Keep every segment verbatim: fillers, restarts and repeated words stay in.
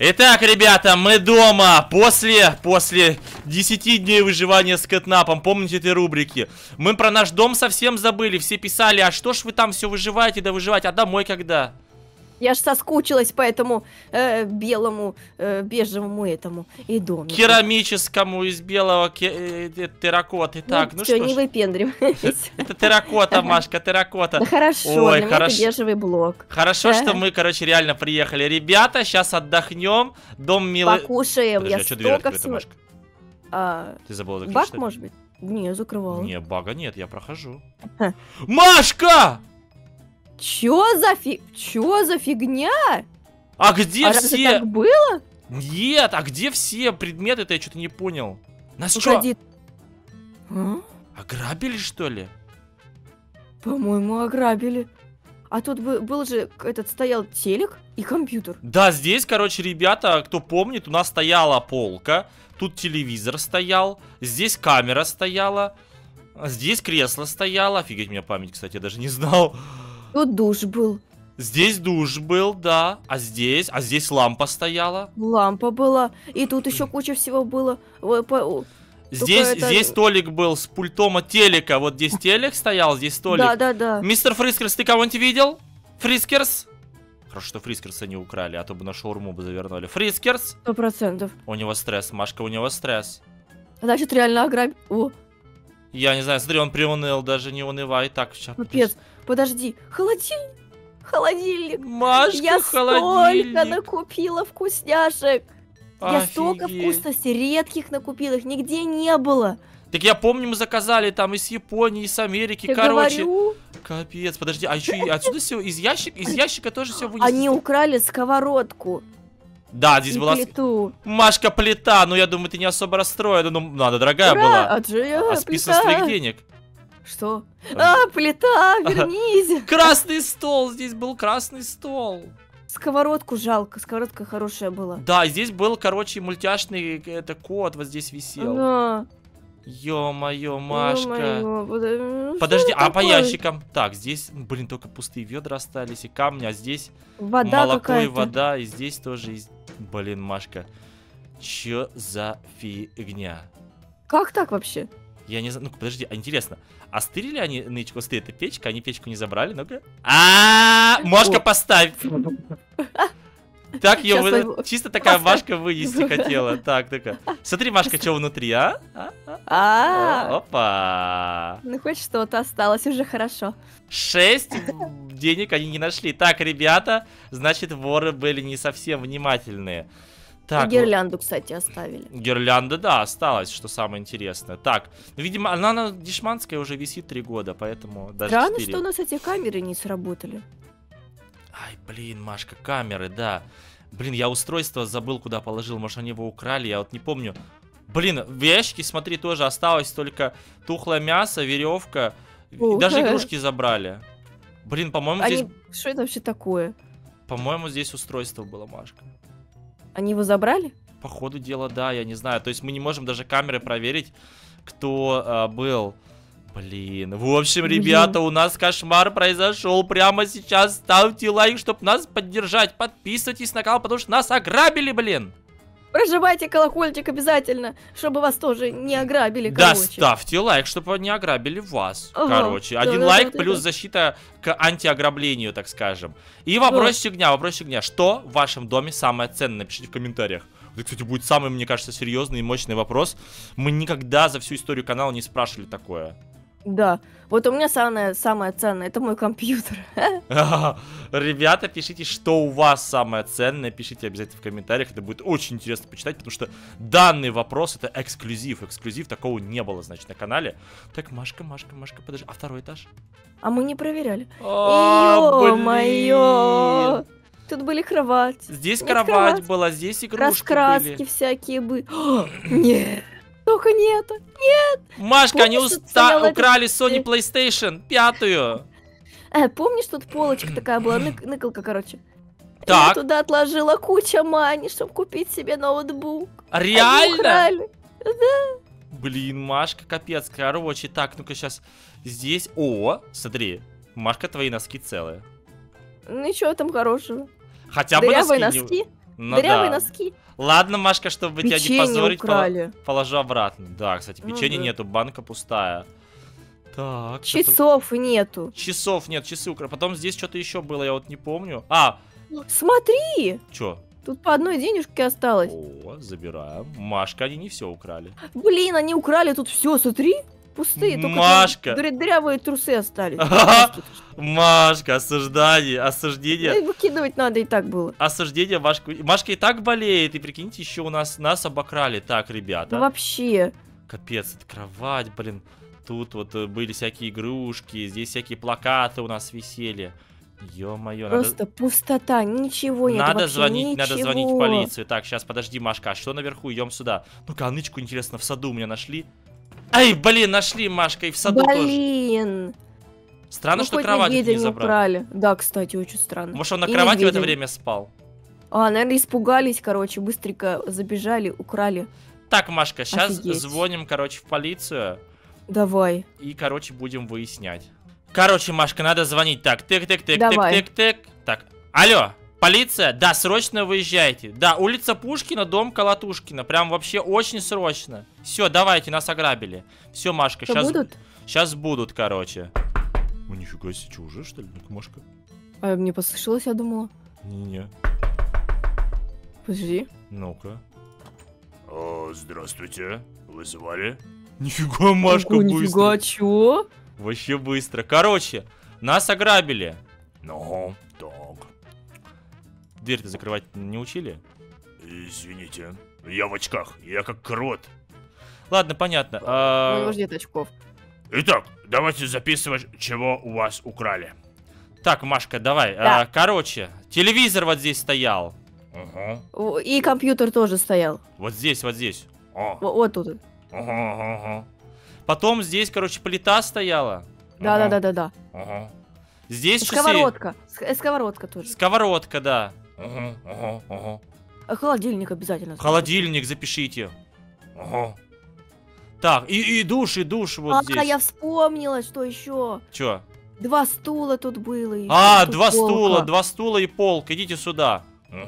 Итак, ребята, мы дома после, после десяти дней выживания с кэтнапом. Помните этой рубрики? Мы про наш дом совсем забыли. Все писали, а что ж вы там все выживаете, да выживаете, а домой когда? Я ж соскучилась по этому э, белому, э, бежевому этому и дому. Керамическому из белого э, терракоты. Так, ну, ну что что не ж. выпендривайся. Это терракота, Машка, терракота. Да хорошо, Ой, для меня хорошо. это бежевый блок. Хорошо, что мы, короче, реально приехали. Ребята, сейчас отдохнем. Дом милый. Покушаем. Подожди, Я а что дверь столько открыта, всего... Машка? А, Ты забыла закрыть, баг, что ли? может быть? Не, закрывала. Не, бага нет, я прохожу. Ха. Машка! Чё за фи... Чё за фигня? А где А разве все? так было? Нет, а где все предметы-то? Я что-то не понял. Нас что, Уходи. А? ограбили, что ли? По-моему, ограбили. А тут бы- был же, этот, стоял телек и компьютер. Да, здесь, короче, ребята, кто помнит, у нас стояла полка. Тут телевизор стоял. Здесь камера стояла. Здесь кресло стояло. Офигеть, у меня память, кстати, я даже не знал. Тут душ был. Здесь душ был, да. А здесь? А здесь лампа стояла. Лампа была. И тут еще куча всего было. Ой, по- о, Здесь, это- здесь столик был с пультом от телека. Вот здесь телек стоял, здесь столик. Да, да, да. Мистер Фрискерс, ты кого-нибудь видел? Фрискерс? Хорошо, что Фрискерса не украли, а то бы на шаурму бы завернули. Фрискерс? Сто процентов. У него стресс, Машка, у него стресс. Значит, реально ограбили. О, Я не знаю, смотри, он приуныл, даже не унывай. Так, сейчас. капец. Подожди. Холодильник. Холодильник. Машка, Я холодильник. столько накупила вкусняшек. Я столько Офигеть. вкусностей редких накупила, их нигде не было. Так я помню, мы заказали там из Японии, из Америки, Я короче. говорю, Капец, подожди, а еще и отсюда все, из ящика, из ящика тоже все вынесли. они украли сковородку Да, здесь и была... плиту. Машка, плита, ну я думаю, ты не особо расстроена, ну надо, дорогая Ура, была. а же я, А списано с плита. твоих денег. Что? А, плита, вернись. Красный стол, здесь был красный стол. Сковородку жалко, сковородка хорошая была. Да, здесь был, короче, мультяшный это кот, вот здесь висел. Да. Ё-моё, Машка. Ё-моё, подо- ну, Подожди, что а по такое? ящикам? Так, здесь, блин, только пустые ведра остались и камни, а здесь Вода молоко и какая-то. вода, и здесь тоже, есть... блин, Машка. Чё за фигня? Как так вообще? Я не знаю, ну подожди, а интересно, остыли ли они нычку? Остыли, это печка, они печку не забрали, ну-ка. А, Машка, поставь. Так, ее Щас вы... возьму. чисто такая Машка вынести хотела. Так, так. Смотри, Машка, что внутри, а? А, а, А, а. Опа. ну хоть что-то осталось, уже хорошо. Шесть денег они не нашли. Так, ребята, значит, воры были не совсем внимательные. Так, И гирлянду, кстати, оставили. ну, гирлянда, да, осталась, что самое интересное. Так, видимо, она на Дешманской уже висит три года, поэтому даже Странно, четыре. что у нас эти камеры не сработали. Ай, блин, Машка, камеры, да. Блин, я устройство забыл, куда положил. Может, они его украли, я вот не помню. Блин, в ящике, смотри, тоже осталось только тухлое мясо, веревка. И Ух. даже игрушки забрали. Блин, по-моему, Они... здесь... Что это вообще такое? По-моему, здесь устройство было, Машка. Они его забрали? По ходу дела, да, я не знаю. То есть мы не можем даже камеры проверить, кто а, был. Блин, в общем, Блин. ребята, у нас кошмар произошел прямо сейчас. Ставьте лайк, чтобы нас поддержать. Подписывайтесь на канал, потому что нас ограбили, блин. Прожимайте колокольчик обязательно, чтобы вас тоже не ограбили, Да, короче. ставьте лайк, чтобы не ограбили вас. Ага, Короче, да, один да, лайк да, плюс да. защита к антиограблению, так скажем. И вопросик дня, вопросик дня. Что в вашем доме самое ценное? Напишите в комментариях. Это, кстати, будет самый, мне кажется, серьезный и мощный вопрос. Мы никогда за всю историю канала не спрашивали такое. Да. Вот у меня самое, самое ценное, это мой компьютер. Ребята, пишите, что у вас самое ценное. Пишите обязательно в комментариях. Это будет очень интересно почитать, потому что данный вопрос это эксклюзив. Эксклюзив, такого не было, значит, на канале. Так, Машка, Машка, Машка, подожди. А второй этаж? А мы не проверяли. А, Ё-моё! блин. Тут были кровати. Здесь Нет, кровать кровать. была, здесь игрушки Раскраски были. всякие были. Нет. Только не это. Машка, они Помнишь, тут уста- стоял этот- украли Sony PlayStation пятую. Э, помнишь, тут полочка такая была, нык- ныкалка, короче. Я Так, туда отложила куча мани, чтобы купить себе ноутбук. Они реально? украли. Блин, Машка, капец. Короче, так, ну-ка сейчас здесь... О, смотри, Машка, твои носки целые. Ну ничего там хорошего. Хотя бы Дырявые носки. не- носки. Ну Дырявые да. носки. Ладно, Машка, чтобы тебя не Печенье позорить, украли. пола- положу обратно. Да, кстати, Ну печенья да. нету, банка пустая. Так, что тут? Часов нету. Часов нет, часы украли. Потом здесь что-то еще было, я вот не помню. А, Смотри! что? Тут по одной денежке осталось. О, забираем. Машка, они не все украли. Блин, они украли тут все, смотри. Пустые, только Машка. дыря- дырявые трусы остались. Машка, осуждение, осуждение. Ну, выкидывать надо и так было. Осуждение Машку. Машка и так болеет. И прикиньте, еще у нас нас обокрали. Так, ребята. Ну, вообще. Капец, это кровать, блин. Тут вот э, были всякие игрушки. Здесь всякие плакаты у нас висели. Ё-моё, Просто надо... пустота, ничего нет. Надо вообще, звонить, надо ничего. звонить в полицию. Так, сейчас, подожди, Машка, а что наверху? Идем сюда. Ну-ка, а нычку, интересно, в саду у меня нашли. Ай, блин, нашли, Машка, и в саду тоже. Блин. Странно, Ну, что хоть кровать медведя не не забрали. украли. Да, кстати, очень странно. Может, он на И кровати в это медведя. время спал? А, наверное, испугались, короче, быстренько забежали, украли. Так, Машка, сейчас Офигеть. звоним, короче, в полицию. Давай. И, короче, будем выяснять. Короче, Машка, надо звонить. Так, тык-тык-тык, Давай. тык-тык-тык. Так, алло, полиция? Да, срочно выезжайте. Да, улица Пушкина, дом Колотушкина. Прям вообще очень срочно. Все, давайте, нас ограбили. Все, Машка, Что сейчас будут? Сейчас будут, короче. О, нифига себе, что, уже, что ли? Ну-ка, Машка. А, мне послышалось, я думала. Не-не. Подожди. Ну-ка. О, здравствуйте. Вызывали? Нифига, Машка, Ого, быстро. нифига, чё? Вообще быстро. Короче, нас ограбили. Ну, так. Дверь-то закрывать не учили? Извините. Я в очках. Я как крот. Ладно, понятно. У А, него же нет очков. Итак, давайте записывать, чего у вас украли. Так, Машка, давай. Да. А, короче, телевизор вот здесь стоял. Ага. О, и компьютер тоже стоял. Вот здесь, вот здесь. О. Во- Вот тут. Ага, ага, ага. Потом здесь, короче, плита стояла. Ага, Да-да-да-да-да. ага. Здесь часы. Сковородка. Ск- э, Сковородка тоже. Сковородка, да. Ага, ага, ага. А холодильник обязательно. Холодильник запишите. Ага. Так, и, и душ, и душ вот а, здесь. я вспомнила, что еще. Чё? Два стула тут было. и А, тут два полка. стула, два стула и полка. Идите сюда.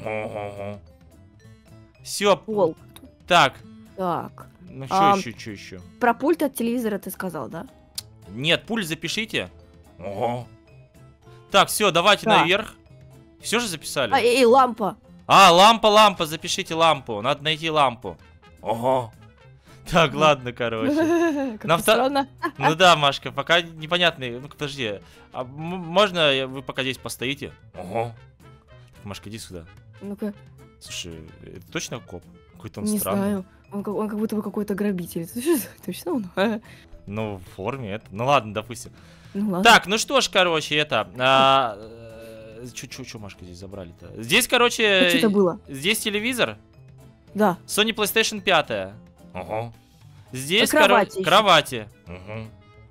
Все. Полка тут. Так. Так. Ну что А, еще, что еще? Про пульт от телевизора ты сказал, да? Нет, пульт запишите. Ага. Так, все, давайте Да. наверх. Все же записали? А, и, и лампа. А, лампа, лампа, запишите лампу. Надо найти лампу. Ага. Так, Ну. ладно, короче. Как На ни вто- странно. Ну да, Машка, пока непонятно. Ну подожди. А м- можно я- вы пока здесь постоите? Ага. Машка, иди сюда. Ну-ка, Слушай, это точно коп? Какой-то он не странный. знаю. Он, как- он как будто бы какой-то грабитель. Точно он? А, Ну, в форме это. Ну ладно, допустим. Ну ладно. Так, ну что ж, короче, это. А, э, чё, чё, чё, Машка, здесь забрали-то? Здесь, короче. Что-то было. Здесь телевизор. Да. Sony PlayStation пять. Ага. Здесь, А кровати короче, ещё. кровати. Ага.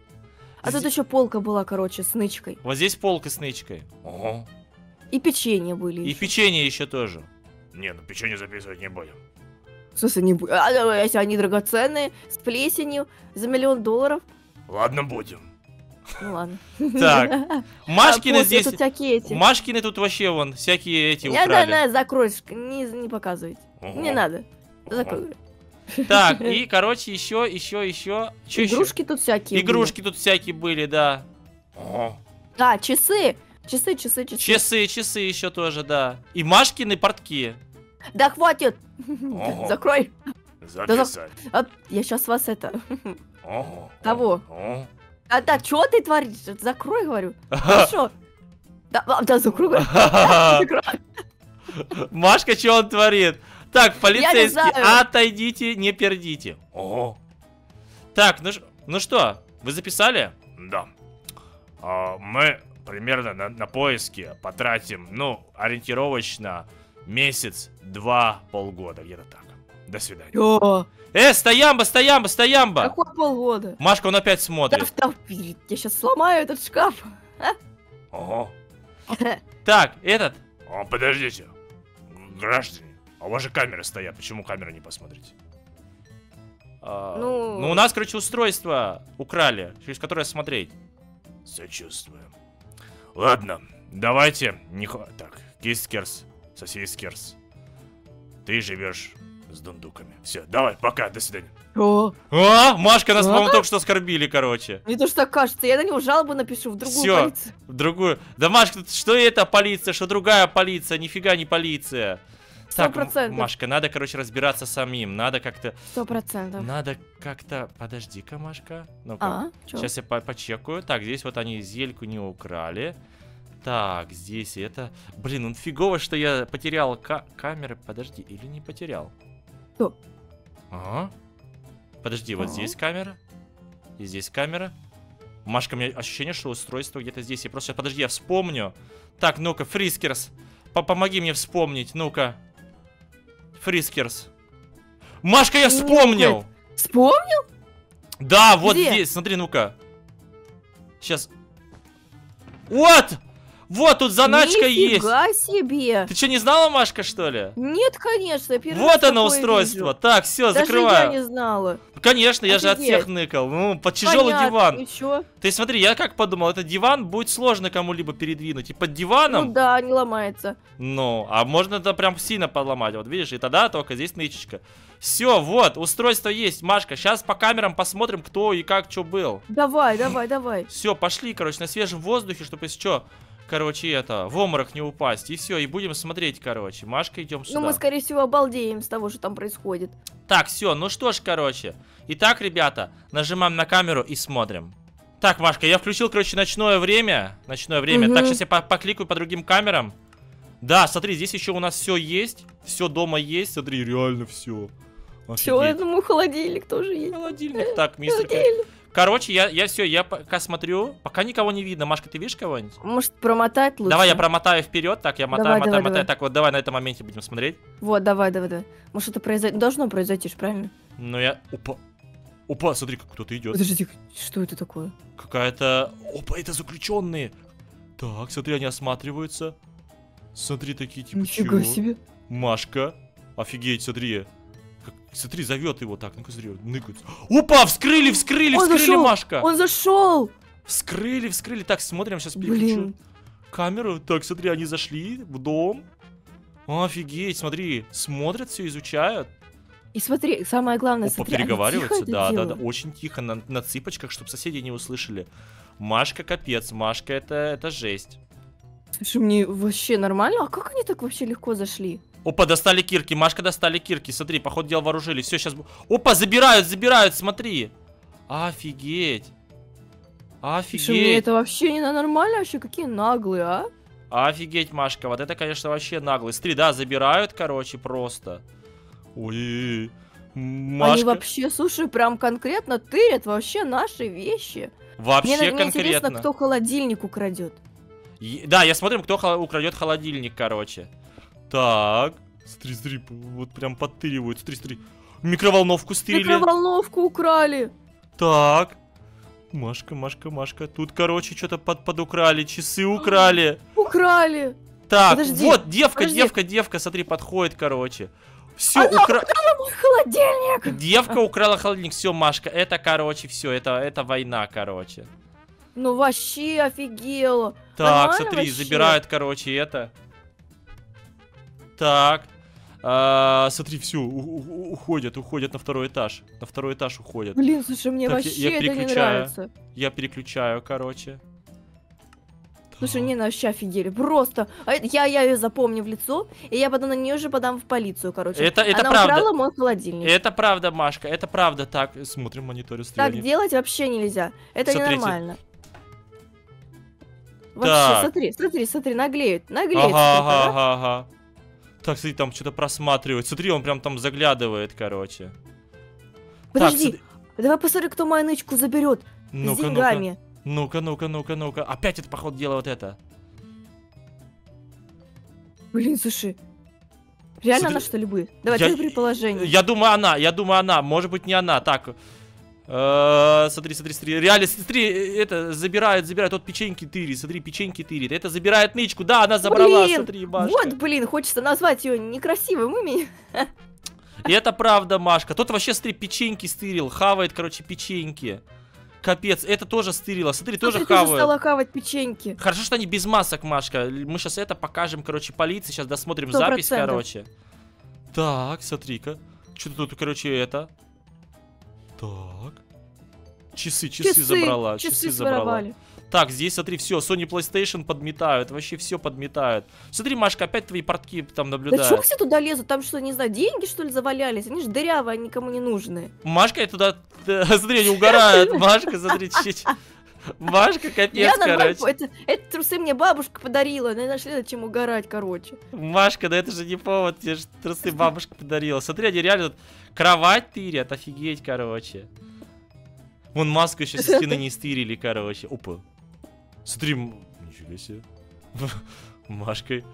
А тут еще полка была, короче, с нычкой. Вот здесь полка с нычкой. Ага. И печенье были. И ещё. печенье еще тоже. Не, ну печенье записывать не будем. В смысле, не будет. А, да, если они драгоценные, с плесенью, за миллион долларов. Ладно, будем. Ну ладно. Так, А, Машкины после здесь... тут всякие эти. Машкины тут вообще вон всякие эти Не, да, украли. да, закрой, не, не показывайте. Ага. Не надо. Ага. Закрой. Так, и, короче, еще, еще, еще. Че еще? Игрушки тут всякие. Игрушки тут всякие были, да. Ага. были. А, часы. Часы, часы, часы. Часы, часы еще тоже, да. И Машкины портки. Да хватит. Ага. Закрой. Записать. А, я сейчас вас это. Ага. Того. Ага. А так, что ты творишь? Закрой, говорю. Хорошо. Да, а, да, закрой. говорю. Закрой. Машка, что он творит? Так, полицейские, знаю. отойдите, не пердите. Ого. Так, ну, ш- ну что, вы записали? Да. А, мы примерно на, на поиски потратим, ну, ориентировочно месяц, два, полгода, где-то так. До свидания. Ё, Э, стоямба, стоямба, стоямба! Какой полгода? Машка, он опять Да, смотрит. да, я сейчас сломаю этот шкаф. Ого. Так, этот. О, подождите. Граждане, а у вас же камеры стоят. Почему камеры не посмотрите? А, Ну- ну, у нас, короче, устройство украли, через которое смотреть. Сочувствуем. Ладно, давайте. Не хва- Так, кискерс, сосискерс. ты живешь с дундуками. Все, давай, пока, до свидания. О, А, Машка, нас, А? по-моему, только что оскорбили, короче. мне тоже так кажется, я на него жалобу напишу в другую Всё. полицию. В другую. Да, Машка, что это полиция, что другая полиция, нифига не полиция. Сто Так, процентов. Машка, надо, короче, разбираться самим. Надо как-то... Сто процентов. Надо как-то... Подожди-ка, Машка. Ну-ка. А, чё? Сейчас я по почекаю. Так, здесь вот они зельку не украли. Так, здесь это... Блин, ну фигово, что я потерял ка камеры. Подожди, или не потерял? Что? Ага. Подожди, вот Ага. здесь камера. И здесь камера. Машка, у меня ощущение, что устройство где-то здесь. Я просто... сейчас- Подожди, я вспомню. Так, ну-ка, Фрискерс. По- Помоги мне вспомнить, ну-ка. Фрискерс. Машка, я вспомнил! Вспомнил? Да, вот Где? здесь, смотри, ну-ка. Сейчас. Вот! Вот тут заначка есть. Нифига себе! Ты что, не знала, Машка, что ли? Нет, конечно, первый Вот раз оно такое устройство. вижу. Так, все, Даже закрываю. я не знала. Конечно, я же от Офигеть. всех ныкал. Ну, под тяжелый Понятно, диван. и чё? Ты смотри, я как подумал, этот диван будет сложно кому-либо передвинуть. И под Ну диваном, да, не ломается. ну, а можно это прям сильно поломать. Вот видишь, и тогда только здесь нычечка. Все, вот, устройство есть, Машка. Сейчас по камерам посмотрим, кто и как что был. Давай, давай, давай. Все, пошли, короче, на свежем воздухе, чтобы если что, короче, это, в обморок не упасть. И все, и будем смотреть, короче. Машка, идем сюда. Ну мы, скорее всего, обалдеем с того, что там происходит. Так, все, ну что ж, короче. Итак, ребята, нажимаем на камеру и смотрим. Так, Машка, я включил, короче, ночное время. Ночное время. Мгм. Так, сейчас я по покликаю по другим камерам. Да, смотри, здесь еще у нас все есть. Все дома есть. Смотри, реально все. Все, я думаю, холодильник тоже есть. Холодильник. Так, мистер. Холодильник. Короче, я, я все, я пока смотрю. Пока никого не видно. Машка, ты видишь кого-нибудь? Может, промотать лучше? Давай я промотаю вперед. Так, я мотаю, Давай, мотаю, давай, мотаю. давай. Так, вот давай на этом моменте будем смотреть. Вот, давай, давай, давай. Может, что-то произойдет. Должно произойти, ж, правильно? Ну я... Опа. Опа, смотри, как кто-то идет. Подожди, что это такое? Какая-то... Опа, это заключенные. Так, смотри, они осматриваются. Смотри, такие типа, Нифига чего? себе. Машка. Офигеть, смотри. Как- Смотри, зовет его так. Ну-ка, смотри, ныкаются. Опа, вскрыли, вскрыли, Он вскрыли, зашел! Машка. Он зашел! Вскрыли, вскрыли. Так, смотрим, сейчас переключу Блин. камеру. Так, смотри, они зашли в дом. Офигеть, смотри, смотрят, все изучают. И смотри, самое главное, Опа, смотри, они переговариваются, тихо это да, да, да, делают. очень тихо, на, на цыпочках, чтобы соседи не услышали. Машка капец, Машка это, это жесть. Слушай, мне вообще нормально? А как они так вообще легко зашли? Опа, достали кирки, Машка достали кирки, смотри, походу дел вооружились, все, сейчас... Опа, забирают, забирают, смотри. Офигеть. Слушай, мне Офигеть. это вообще не на- нормально, вообще какие наглые, а? Офигеть, Машка, вот это, конечно, вообще наглый. Смотри, да, забирают, короче, просто. Ой, Машка. Они вообще, слушай, прям конкретно тырят вообще наши вещи. Вообще Мне, мне интересно, конкретно. кто холодильник украдет. Е- Да, я смотрю, кто хо- украдет холодильник, короче. Так. Смотри, смотри, вот прям подтыривают. Смотри, смотри. Микроволновку стырили. Микроволновку украли. Так. Машка, Машка, Машка. Тут, короче, что-то под подукрали. Часы украли. Украли. Так, Подожди, вот, девка, подожди. девка, девка, смотри, подходит, короче. Все, Она укра... Мой холодильник. Девка украла холодильник. Все, Машка, это, короче, все, это, это война, короче. Ну вообще офигела. Так, Нормально смотри, вообще? забирают, короче, это. Так. А, смотри, все, уходят, уходят на второй этаж. На второй этаж уходят. Блин, слушай, мне Так, я- вообще я это не переключаю. нравится. Я переключаю, короче. Слушай, Так. не, ну вообще офигели. Просто. А это- Я, я ее запомню в лицо, и я потом на нее же подам в полицию, короче. Это- это Она правда. украла мой холодильник. Это правда, Машка, это правда. Так, смотрим мониторю Так стреляние. делать вообще нельзя. Это Смотрите. ненормально. Вообще, Так. смотри, смотри, смотри, наглеют. Наглеют. Ага, сколько, ага, да? ага, ага. Так, смотри, там что-то просматривает. Смотри, он прям там заглядывает, короче. Подожди, Так, давай посмотри, кто мою нычку заберет. С ну-ка, ну-ка. деньгами. Ну-ка, ну-ка, ну-ка, ну-ка. Опять это, походу, дело вот это. Блин, слушай. Реально Смотри, она что ли будет? Давай, я- твои предположения. Я думаю, она, я думаю, она. Может быть, не она. Так. э, Смотри, смотри, смотри. Реально, смотри, это забирает, забирает. Вот печеньки тырит. Смотри, печеньки тырит. Это забирает нычку. Да, она забрала. Блин, Смотри, Машка. Вот, блин, хочется назвать ее некрасивым именем. И это правда, Машка. Тот вообще, смотри, печеньки стырил. Хавает, короче, печеньки. Капец, это тоже стырила. Смотри, тоже Смотри, тоже хавает. стала хавать печеньки. Хорошо, что они без масок, Машка. Мы сейчас это покажем, короче, полиции. Сейчас досмотрим Сто запись, процентов. короче. Так, смотри-ка. Что-то тут, короче, это. Так. Часы, часы, Часы, забрала. часы Часы забрала. своровали. Так, здесь, смотри, все, Sony PlayStation подметают. Вообще все подметают. Смотри, Машка, опять твои портки там Да наблюдают. чё все туда лезут? Там что, не знаю, деньги, что ли, завалялись? Они же дырявые, они никому не нужны. Машка, я туда... Смотри, они угорают. Машка, смотри, чуть... Машка, капец, Я нормально, короче. это, это трусы мне бабушка подарила, не нашли над чем угорать, короче. Машка, да это же не повод, тебе же трусы бабушка подарила. Смотри, они реально тут кровать тырят, офигеть, короче. Вон маску еще со стены не стырили, короче. Опа. Смотри, м- ничего себе. Машка.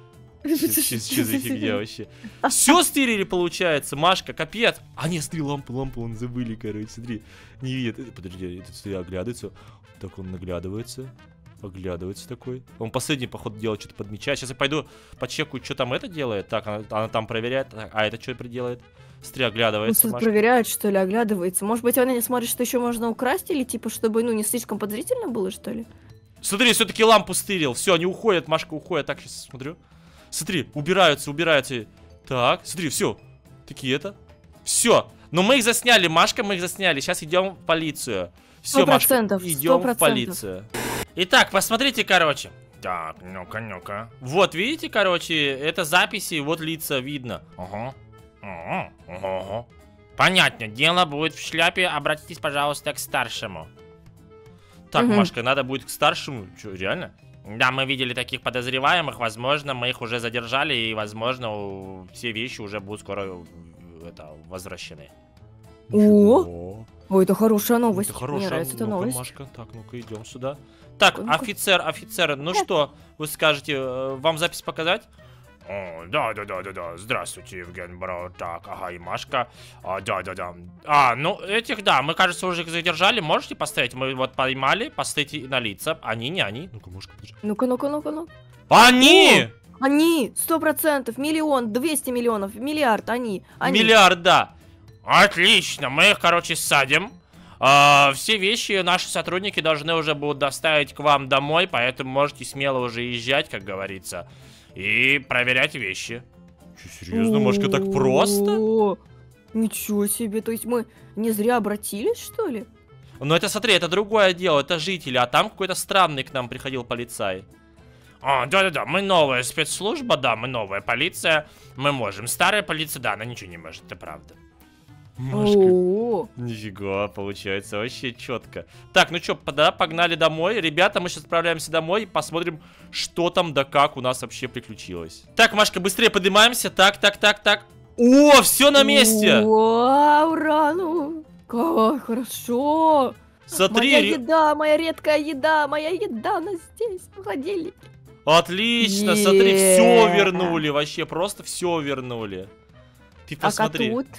Что за фигня вообще? Все стырили, получается, Машка, капец. А не, смотри, лампу, лампу он забыли, короче, смотри. Не видит. Подожди, этот смотри, оглядывается. Так он наглядывается. Оглядывается такой. Он последний, походу, делает, что-то подмечает. Сейчас я пойду почекаю, что там это делает. Так, она, она там проверяет. А это что делает? Смотри, Он оглядывается. что-то Машка. проверяет, что ли, оглядывается. Может быть, она не смотрит, что еще можно украсть, или типа, чтобы, ну, не слишком подозрительно было, что ли? Смотри, все-таки лампу стырил. Все, они уходят, Машка уходит. Так, сейчас смотрю. Смотри, убираются, убираются. Так, смотри, все. Такие это. Все. Но мы их засняли, Машка, мы их засняли. Сейчас идем в полицию. Все, Машка, идем в полицию. Итак, посмотрите, короче. Так, ну-ка, ну-ка. Вот, видите, короче, это записи, вот лица видно. Ага. Ага. Ага. Понятно, дело будет в шляпе. Обратитесь, пожалуйста, к старшему. Так, Мгм. Машка, надо будет к старшему. Че, реально? Да, мы видели таких подозреваемых. Возможно, мы их уже задержали. И, возможно, у- все вещи уже будут скоро э, это, возвращены. О! Ничего. Ой, это хорошая новость. Это хорошая. Мне нравится эта Ну-ка, новость. Машка, так, ну-ка, идем сюда. Так, Ну-ка. офицер, офицер, ну что, вы скажете, э, вам запись показать? О, да, да, да, да, да. Здравствуйте, Евген Бро. Так, ага, и Машка. А, да, да, да. А, ну, этих, да, мы, кажется, уже их задержали. Можете поставить? Мы вот поймали, поставите на лица. Они, не они. Ну-ка, Машка, подожди. Ну-ка, ну-ка, ну-ка, ну. Они! Они! Сто процентов! Миллион, двести миллионов, миллиард, они! они. Миллиард, да. Отлично, мы их, короче, садим. А, все вещи наши сотрудники должны уже будут доставить к вам домой, поэтому можете смело уже езжать, как говорится, и проверять вещи. Че, серьезно, Машка, так просто? О, ничего себе, то есть мы не зря обратились, что ли? Ну это, смотри, это другое дело, это жители, а там какой-то странный к нам приходил полицай. А, да-да-да, мы новая спецслужба, да, мы новая полиция, мы можем. Старая полиция, да, она ничего не может, это правда. Машка, О, нифига, получается, вообще четко. Так, ну что, да, погнали домой. Ребята, мы сейчас отправляемся домой и посмотрим, что там да как у нас вообще приключилось. Так, Машка, быстрее поднимаемся. Так, так, так, так. О, все на месте! Вау, ура, ну, как хорошо! Смотри, Моя ре- еда, моя редкая еда, моя еда, она здесь, в холодильнике. отлично, смотри, все Е. вернули, вообще просто все вернули. Ты посмотри. А тут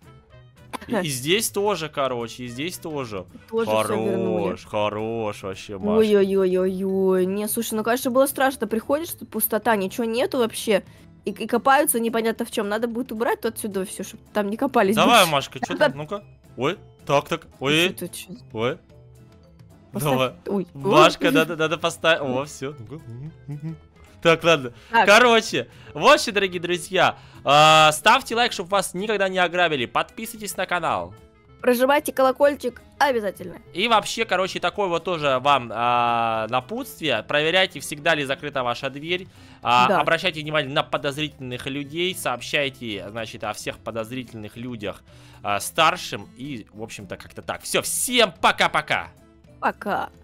И, и здесь тоже, короче, и здесь тоже. тоже все вернули. Хорош, хорош вообще, Машка. Ой-ой-ой-ой-ой. Не, слушай, ну, конечно, было страшно. Приходишь, тут пустота, ничего нету вообще. И, и копаются непонятно в чем. Надо будет убрать то отсюда все, чтобы там не копались. Давай, больше. Машка, что там, ну-ка. Ой, так, так, ой, Что тут, чё? ой. Поставь. Давай. Ой. Машка, надо, надо поставить. О, все. Так, ладно. Так. Короче, вот что, дорогие друзья. а, ставьте лайк, чтобы вас никогда не ограбили. Подписывайтесь на канал. Прожимайте колокольчик обязательно. И вообще, короче, такое вот тоже вам а, напутствие. Проверяйте, всегда ли закрыта ваша дверь. А, Да. Обращайте внимание на подозрительных людей. Сообщайте, значит, о всех подозрительных людях а, старшим. И, в общем-то, как-то так. Все, всем пока-пока. Пока.